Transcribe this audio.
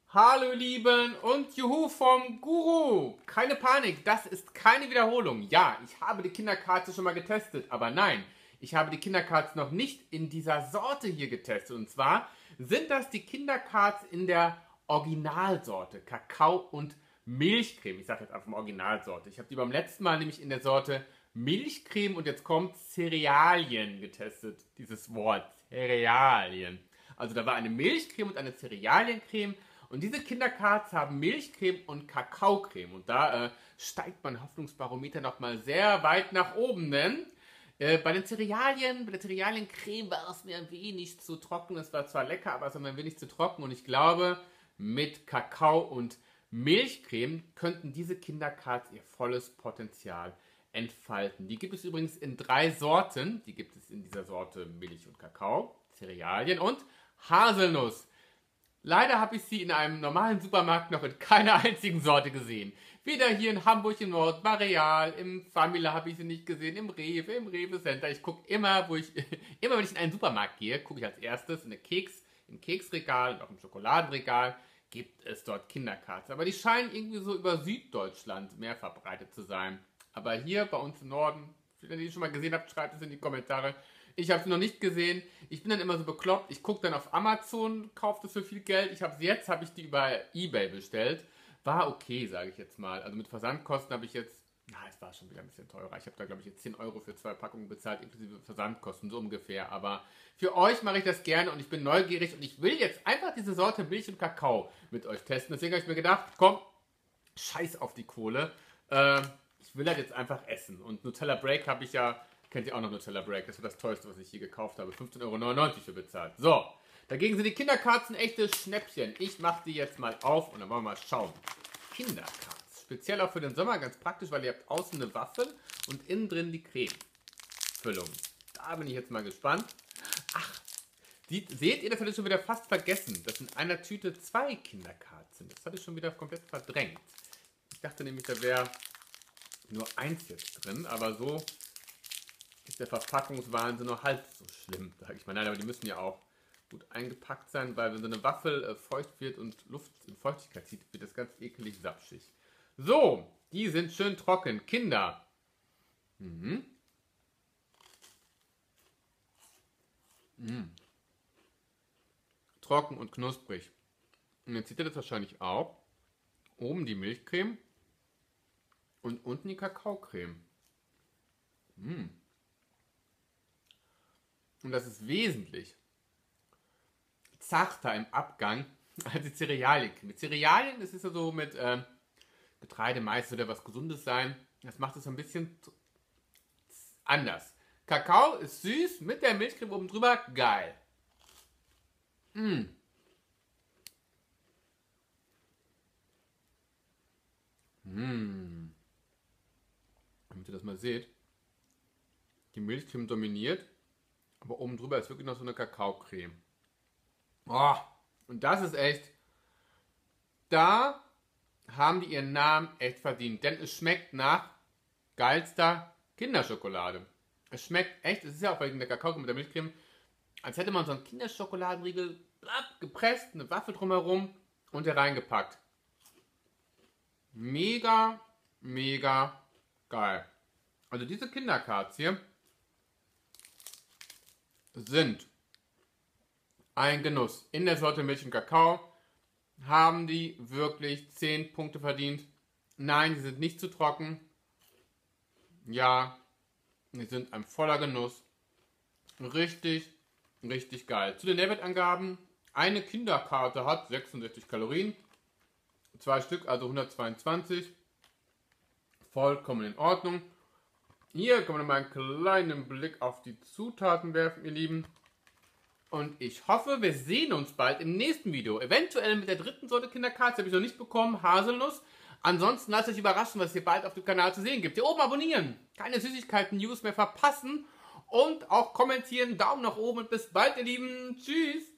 Hallo ihr Lieben und Juhu vom Guru. Keine Panik, das ist keine Wiederholung. Ja, ich habe die Kinderkatze schon mal getestet, aber nein, ich habe die Kinderkatze noch nicht in dieser Sorte hier getestet. Und zwar sind das die Kinderkatze in der Originalsorte, Kakao und Milchcreme. Ich sage jetzt einfach mal Originalsorte. Ich habe die beim letzten Mal nämlich in der Sorte Milchcreme und jetzt kommt Cerealien getestet. Dieses Wort, Cerealien. Also da war eine Milchcreme und eine Cerealiencreme. Und diese Kinderkarts haben Milchcreme und Kakaocreme. Und da steigt mein Hoffnungsbarometer nochmal sehr weit nach oben. Denn bei der Cerealiencreme war es mir ein wenig zu trocken. Es war zwar lecker, aber es war mir ein wenig zu trocken. Und ich glaube, mit Kakao und Milchcreme könnten diese Kinderkarts ihr volles Potenzial entfalten. Die gibt es übrigens in 3 Sorten. Die gibt es in dieser Sorte Milch und Kakao, Cerealien und Haselnuss. Leider habe ich sie in einem normalen Supermarkt noch in keiner einzigen Sorte gesehen. Weder hier in Hamburg im Nord, bei Real, im Famila habe ich sie nicht gesehen, im Rewe Center. Ich gucke immer, immer wenn ich in einen Supermarkt gehe, gucke ich als erstes im Keksregal und auch im Schokoladenregal gibt es dort Kinderkarts. Aber die scheinen irgendwie so über Süddeutschland mehr verbreitet zu sein. Aber hier bei uns im Norden, wenn ihr die schon mal gesehen habt, schreibt es in die Kommentare. Ich habe sie noch nicht gesehen. Ich bin dann immer so bekloppt. Ich gucke dann auf Amazon, kaufe das für viel Geld. Habe ich die über eBay bestellt. War okay, sage ich jetzt mal. Also mit Versandkosten habe ich jetzt, es war schon wieder ein bisschen teurer. Ich habe da, glaube ich, jetzt 10 Euro für 2 Packungen bezahlt, inklusive Versandkosten, so ungefähr. Aber für euch mache ich das gerne und ich bin neugierig und ich will jetzt einfach diese Sorte Milch und Kakao mit euch testen. Deswegen habe ich mir gedacht, komm, scheiß auf die Kohle. Ich will das jetzt einfach essen. Und Nutella Break habe ich ja... Kennt ihr auch noch Nutella Break? Das war das teuerste, was ich hier gekauft habe. 15,99 € für bezahlt. So, dagegen sind die Kinderkarten echte Schnäppchen. Ich mache die jetzt mal auf und dann wollen wir mal schauen. Kinderkarten. Speziell auch für den Sommer, ganz praktisch, weil ihr habt außen eine Waffel und innen drin die Cremefüllung. Da bin ich jetzt mal gespannt. Ach, seht ihr, das hatte ich schon wieder fast vergessen, dass in einer Tüte 2 Kinderkarten sind. Das hatte ich schon wieder komplett verdrängt. Ich dachte nämlich, da wäre nur 1 jetzt drin, aber so... ist der Verpackungswahnsinn noch halb so schlimm, sage ich mal. Nein, aber die müssen ja auch gut eingepackt sein, weil wenn so eine Waffel feucht wird und Luft in Feuchtigkeit zieht, wird das ganz ekelig sapschig. So, die sind schön trocken. Kinder. Trocken und knusprig. Und jetzt seht ihr das wahrscheinlich auch. Oben die Milchcreme und unten die Kakaocreme. Und das ist wesentlich zarter im Abgang als die Cerealiencreme. Mit Cerealien, das ist ja so mit Getreide, Mais, soll ja was Gesundes sein. Das macht es ein bisschen anders. Kakao ist süß, mit der Milchcreme oben drüber, geil. Damit ihr das mal seht. Die Milchcreme dominiert. Aber oben drüber ist wirklich noch so eine Kakaocreme. Oh, und das ist echt... Da haben die ihren Namen echt verdient. Denn es schmeckt nach geilster Kinderschokolade. Es schmeckt echt, es ist ja auch wegen der Kakaocreme mit der Milchcreme, als hätte man so einen Kinderschokoladenriegel gepresst, eine Waffel drumherum und hier reingepackt. Mega, mega geil. Also diese Kinderkarts hier sind ein Genuss. In der Sorte Milch und Kakao haben die wirklich 10 Punkte verdient. Nein, sie sind nicht zu trocken. Ja, sie sind ein voller Genuss. Richtig, richtig geil. Zu den Nährwertangaben. Eine Kinderkarte hat 66 Kalorien. 2 Stück, also 122. Vollkommen in Ordnung. Hier können wir noch mal einen kleinen Blick auf die Zutaten werfen, ihr Lieben. Und ich hoffe, wir sehen uns bald im nächsten Video. Eventuell mit der 3. Sorte Kinderkarts, habe ich noch nicht bekommen, Haselnuss. Ansonsten lasst euch überraschen, was es hier bald auf dem Kanal zu sehen gibt. Hier oben abonnieren, keine Süßigkeiten-News mehr verpassen und auch kommentieren, Daumen nach oben und bis bald, ihr Lieben. Tschüss!